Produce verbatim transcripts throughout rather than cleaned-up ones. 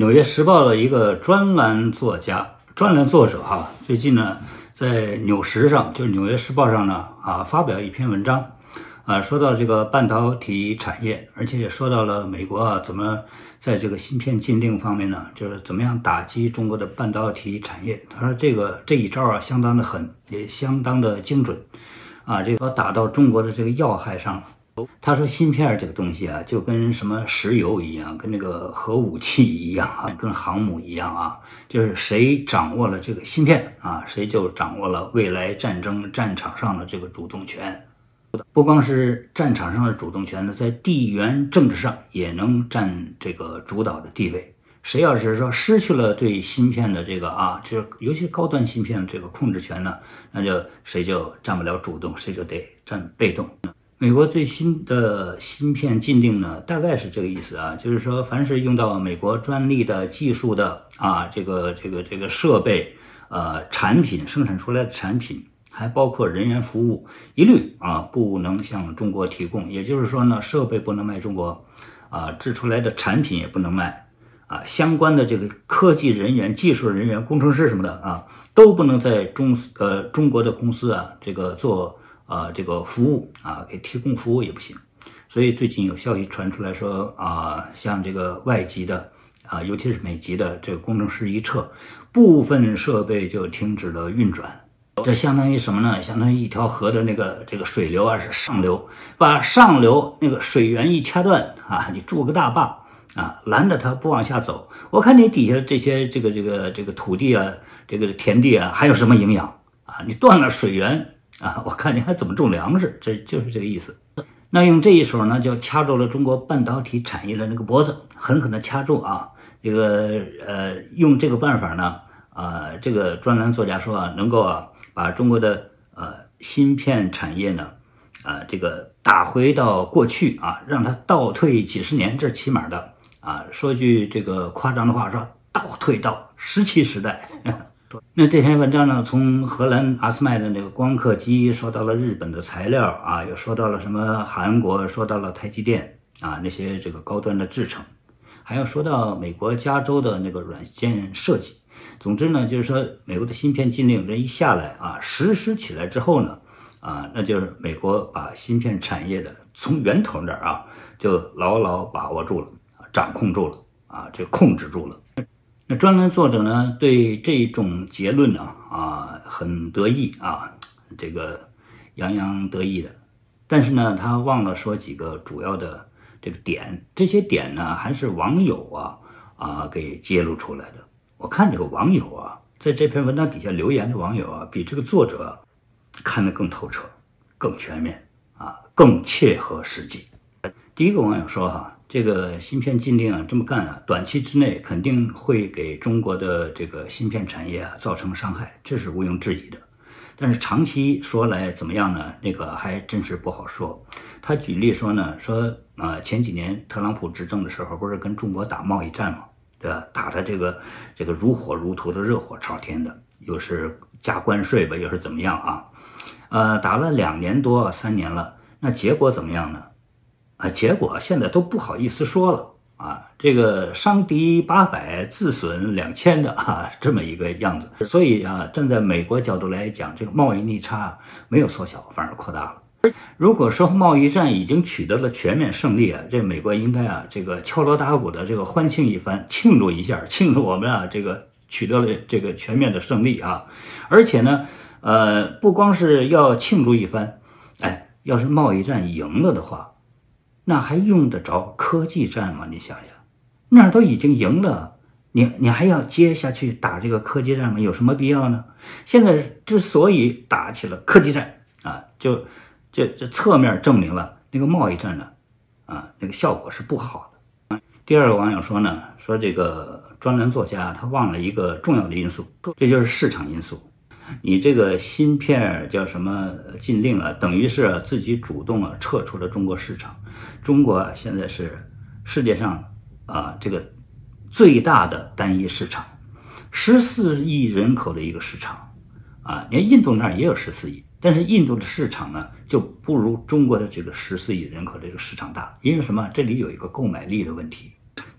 纽约时报》的一个专栏作家、专栏作者哈，最近呢在纽时上，就是《纽约时报》上呢啊发表一篇文章，啊说到这个半导体产业，而且也说到了美国啊怎么在这个芯片禁令方面呢，就是怎么样打击中国的半导体产业。他说这个这一招啊相当的狠，也相当的精准，啊这个打到中国的这个要害上了。他说芯片这个东西啊，就跟什么石油一样，跟那个核武器一样啊，跟航母一样啊，就是谁掌握了这个芯片啊，谁就掌握了未来战争战场上的这个主动权。不光是战场上的主动权呢，在地缘政治上也能占这个主导的地位。谁要是说失去了对芯片的这个啊，就是尤其高端芯片的这个控制权呢，那就谁就占不了主动，谁就得占被动。美国最新的芯片禁令呢，大概是这个意思啊，就是说，凡是用到美国专利的技术的啊，这个这个这个设备、呃产品生产出来的产品，还包括人员服务，一律啊不能向中国提供。也就是说呢，设备不能卖中国，啊制出来的产品也不能卖，啊相关的这个科技人员、技术人员、工程师什么的啊，都不能在中呃中国的公司啊这个做。啊、呃，这个服务啊，给提供服务也不行，所以最近有消息传出来说啊，像这个外籍的啊，尤其是美籍的这个工程师一撤，部分设备就停止了运转。这相当于什么呢？相当于一条河的那个这个水流啊是上流，把上流那个水源一掐断啊，你筑个大坝啊，拦着它不往下走。我看你底下这些这个这个这个土地啊，这个田地啊，还有什么营养啊？你断了水源。啊，我看你还怎么种粮食，这就是这个意思。那用这一手呢，就掐住了中国半导体产业的那个脖子，狠狠的掐住啊！这个呃，用这个办法呢，啊、呃，这个专栏作家说啊，能够啊把中国的呃芯片产业呢，啊、呃、这个打回到过去啊，让它倒退几十年，这是起码的啊。说句这个夸张的话，说倒退到石器时代。那这篇文章呢，从荷兰阿斯麦的那个光刻机说到了日本的材料啊，又说到了什么韩国，说到了台积电啊那些这个高端的制程，还要说到美国加州的那个软件设计。总之呢，就是说美国的芯片禁令这一下来啊，实施起来之后呢，啊，那就是美国把芯片产业的从源头那儿啊，就牢牢把握住了，掌控住了啊，这控制住了。那专栏作者呢，对这种结论呢，啊，很得意啊，这个洋洋得意的。但是呢，他忘了说几个主要的这个点，这些点呢，还是网友啊啊给揭露出来的。我看这个网友啊，在这篇文章底下留言的网友啊，比这个作者看得更透彻、更全面啊，更切合实际。第一个网友说哈、啊。这个芯片禁令啊，这么干啊，短期之内肯定会给中国的这个芯片产业啊造成伤害，这是毋庸置疑的。但是长期说来怎么样呢？那个还真是不好说。他举例说呢，说啊、呃，前几年特朗普执政的时候，不是跟中国打贸易战嘛，对吧？打的这个这个如火如荼的，热火朝天的，又是加关税吧，又是怎么样啊？呃，打了两年多三年了，那结果怎么样呢？啊，结果现在都不好意思说了啊，这个伤敌八百，自损两千的啊，这么一个样子。所以啊，站在美国角度来讲，这个贸易逆差没有缩小，反而扩大了。如果说贸易战已经取得了全面胜利啊，这美国应该啊，这个敲锣打鼓的这个欢庆一番，庆祝一下，庆祝我们啊这个取得了这个全面的胜利啊。而且呢，呃，不光是要庆祝一番，哎，要是贸易战赢了的话。那还用得着科技战吗？你想想，那儿都已经赢了，你你还要接下去打这个科技战吗？有什么必要呢？现在之所以打起了科技战啊，就这这侧面证明了那个贸易战呢，啊，那个效果是不好的。第二个网友说呢，说这个专栏作家他忘了一个重要的因素，这就是市场因素。你这个芯片叫什么禁令啊，等于是自己主动啊撤出了中国市场。中国啊现在是世界上啊这个最大的单一市场，十四亿人口的一个市场啊，连印度那儿也有十四亿，但是印度的市场呢就不如中国的这个十四亿人口这个市场大，因为什么？这里有一个购买力的问题。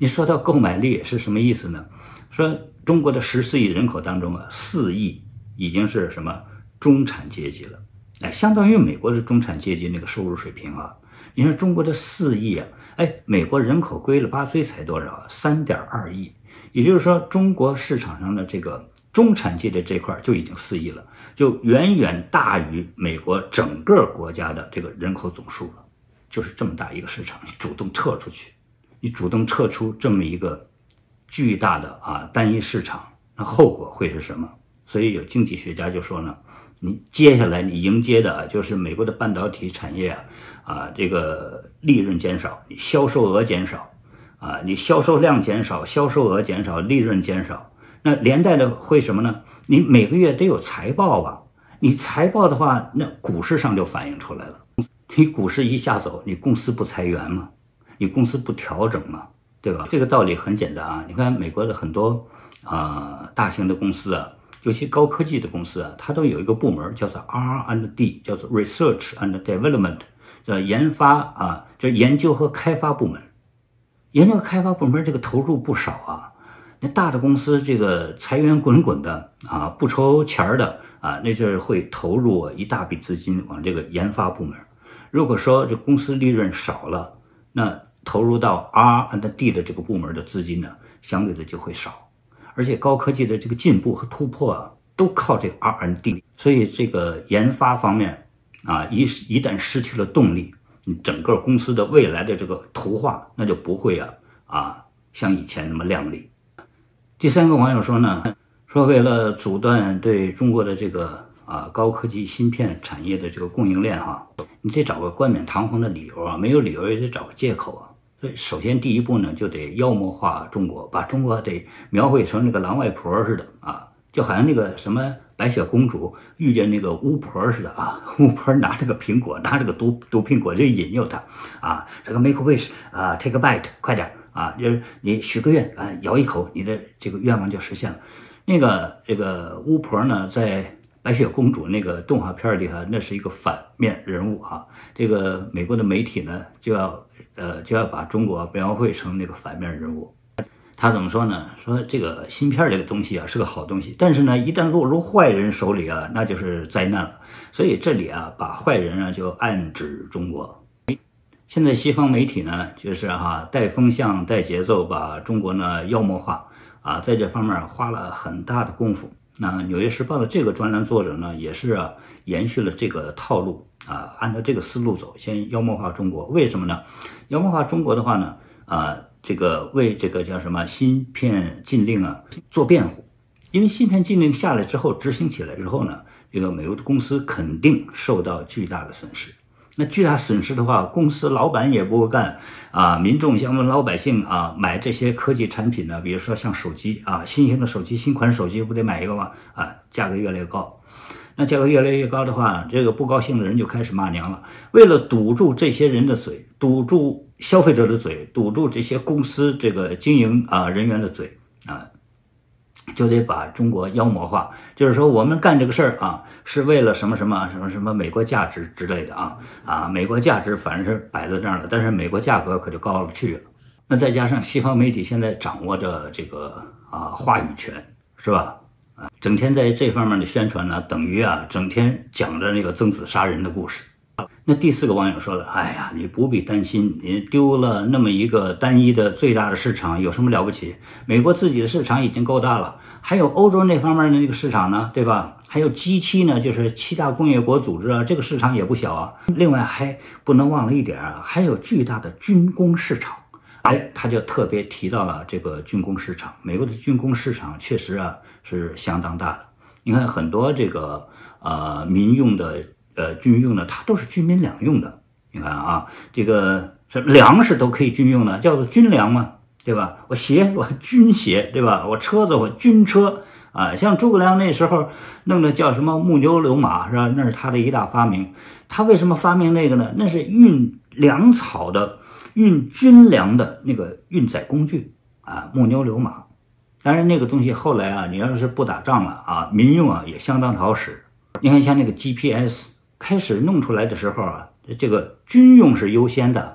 你说到购买力是什么意思呢？说中国的十四亿人口当中啊，四亿已经是什么中产阶级了，哎，相当于美国的中产阶级那个收入水平啊。你说中国的四亿啊，哎，美国人口归了八岁才多少？三点二亿，也就是说，中国市场上的这个中产阶级这块就已经四亿了，就远远大于美国整个国家的这个人口总数了。就是这么大一个市场，你主动撤出去，你主动撤出这么一个巨大的啊单一市场，那后果会是什么？所以有经济学家就说呢，你接下来你迎接的就是美国的半导体产业啊，啊这个利润减少，你销售额减少，啊你销售量减少，销售额减少，利润减少，那连带的会什么呢？你每个月得有财报吧？你财报的话，那股市上就反映出来了。你股市一下走，你公司不裁员吗？你公司不调整吗？对吧？这个道理很简单啊。你看美国的很多啊、呃、大型的公司啊，尤其高科技的公司啊，它都有一个部门叫做 R and D， 叫做 Research and Development， 叫研发啊，就是研究和开发部门。研究和开发部门这个投入不少啊。那大的公司这个财源滚滚的啊，不愁钱的啊，那就是会投入一大笔资金往这个研发部门。如果说这公司利润少了，那投入到 R and D 的这个部门的资金呢，相对的就会少。而且高科技的这个进步和突破啊，都靠这个 R and D， 所以这个研发方面啊，一一旦失去了动力，你整个公司的未来的这个图画那就不会啊啊像以前那么亮丽。第三个网友说呢，说为了阻断对中国的这个啊高科技芯片产业的这个供应链哈、啊，你得找个冠冕堂皇的理由啊，没有理由也得找个借口啊。所以首先第一步呢，就得妖魔化中国，把中国得描绘成那个狼外婆似的啊，就好像那个什么白雪公主遇见那个巫婆似的啊，巫婆拿这个苹果，拿这个毒毒苹果就引诱她啊，这个 make a wish 啊 ，take a bite， 快点啊，就是你许个愿啊，咬一口，你的这个愿望就实现了。那个这个巫婆呢，在白雪公主那个动画片里啊，那是一个反面人物啊。这个美国的媒体呢，就要呃就要把中国描绘成那个反面人物。他怎么说呢？说这个芯片这个东西啊是个好东西，但是呢，一旦落入坏人手里啊，那就是灾难了。所以这里啊，把坏人啊就暗指中国。现在西方媒体呢，就是哈、啊、带风向、带节奏，把中国呢妖魔化啊，在这方面花了很大的功夫。那《纽约时报》的这个专栏作者呢，也是啊延续了这个套路啊，按照这个思路走，先妖魔化中国。为什么呢？妖魔化中国的话呢，啊，这个为这个叫什么芯片禁令啊做辩护，因为芯片禁令下来之后，执行起来之后呢，这个美国的公司肯定受到巨大的损失。那巨大损失的话，公司老板也不会干啊，民众像我们老百姓啊，买这些科技产品呢，比如说像手机啊，新型的手机、新款手机不得买一个吗？啊，价格越来越高。那价格越来越高的话，这个不高兴的人就开始骂娘了。为了堵住这些人的嘴，堵住消费者的嘴，堵住这些公司这个经营啊人员的嘴啊，就得把中国妖魔化。就是说，我们干这个事儿啊，是为了什么什么什么什么美国价值之类的啊啊，美国价值反正是摆在这儿了，但是美国价格可就高了去了。那再加上西方媒体现在掌握着这个啊话语权，是吧？啊，整天在这方面的宣传呢，等于啊整天讲着那个曾子杀人的故事。那第四个网友说了，哎呀，你不必担心，你丢了那么一个单一的最大的市场有什么了不起？美国自己的市场已经够大了，还有欧洲那方面的那个市场呢，对吧？还有 G 七 呢，就是七大工业国组织啊，这个市场也不小啊。另外还不能忘了一点啊，还有巨大的军工市场。哎，他就特别提到了这个军工市场，美国的军工市场确实啊是相当大的。你看很多这个呃民用的呃军用的，它都是军民两用的。你看啊，这个粮食都可以军用的，叫做军粮嘛，对吧？我鞋我军鞋，对吧？我车子我军车啊。像诸葛亮那时候弄的叫什么木牛流马，是吧？那是他的一大发明。他为什么发明那个呢？那是运粮草的。运军粮的那个运载工具啊，木牛流马。当然那个东西后来啊，你要是不打仗了啊，民用啊也相当好使。你看像那个 G P S 开始弄出来的时候啊，这个军用是优先的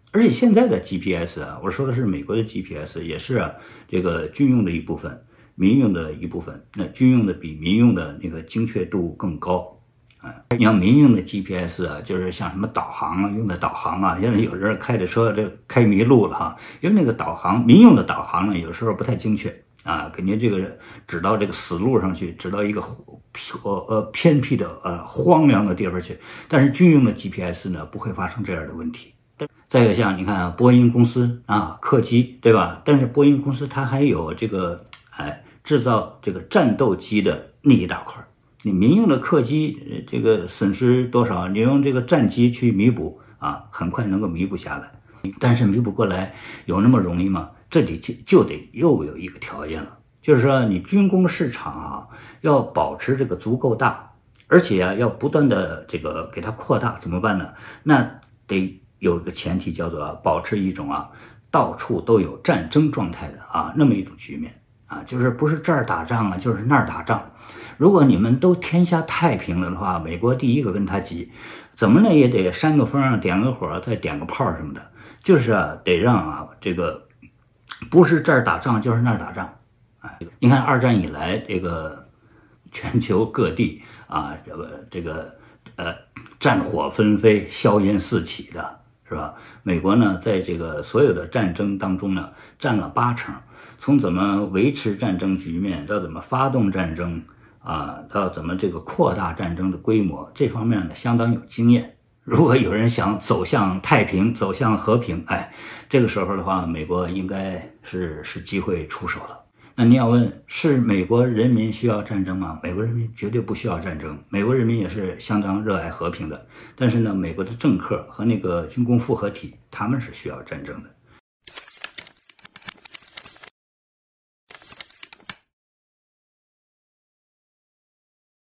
而且现在的 G P S 啊，我说的是美国的 G P S， 也是啊这个军用的一部分，民用的一部分。那军用的比民用的那个精确度更高。啊，你像民用的 G P S 啊，就是像什么导航啊，用的导航啊，现在有人开着车这开迷路了哈，因为那个导航，民用的导航呢，有时候不太精确啊，给您这个指到这个死路上去，指到一个呃呃偏僻的呃荒凉的地方去。但是军用的 G P S 呢，不会发生这样的问题。再有像你看波音公司啊，客机对吧？但是波音公司它还有这个哎制造这个战斗机的那一大块。你民用的客机这个损失多少，你用这个战机去弥补啊，很快能够弥补下来。但是弥补过来有那么容易吗？这里就就得又有一个条件了，就是说你军工市场啊要保持这个足够大，而且啊要不断的这个给它扩大，怎么办呢？那得有一个前提叫做、啊、保持一种啊到处都有战争状态的啊那么一种局面啊，就是不是这儿打仗啊，就是那儿打仗。如果你们都天下太平了的话，美国第一个跟他急，怎么呢也得扇个风啊，点个火，再点个炮什么的，就是啊得让啊这个不是这儿打仗就是那儿打仗。哎，你看二战以来这个全球各地啊这个这个呃战火纷飞，硝烟四起的是吧？美国呢在这个所有的战争当中呢占了八成，从怎么维持战争局面到怎么发动战争啊，到怎么这个扩大战争的规模，这方面呢相当有经验。如果有人想走向太平，走向和平，哎，这个时候的话，美国应该是是机会出手了。那你要问，是美国人民需要战争吗？美国人民绝对不需要战争，美国人民也是相当热爱和平的。但是呢，美国的政客和那个军工复合体，他们是需要战争的。